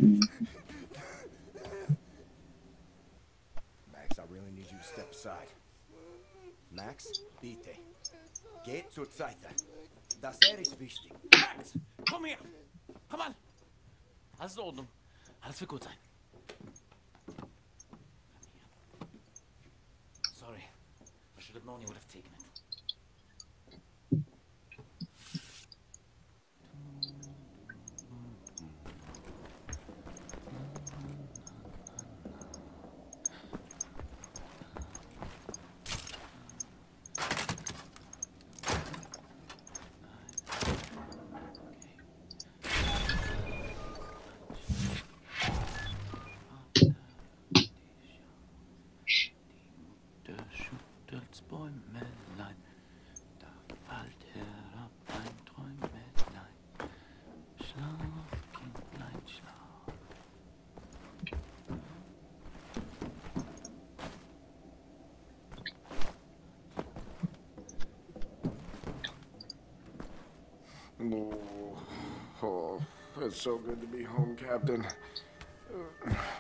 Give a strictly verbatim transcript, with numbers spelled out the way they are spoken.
Max, I really need you to step aside. Max, bitte. Geh zur Seite. Das er ist wichtig. Max, komm her! Komm an! Alles in Ordnung. Alles wird gut sein. Sorry. I should have known you would have taken it. Bäumelein, da fällt herab ein Träumelein. Schlaf, Kindlein, schlaf. Oh, oh, it's so good to be home, Captain.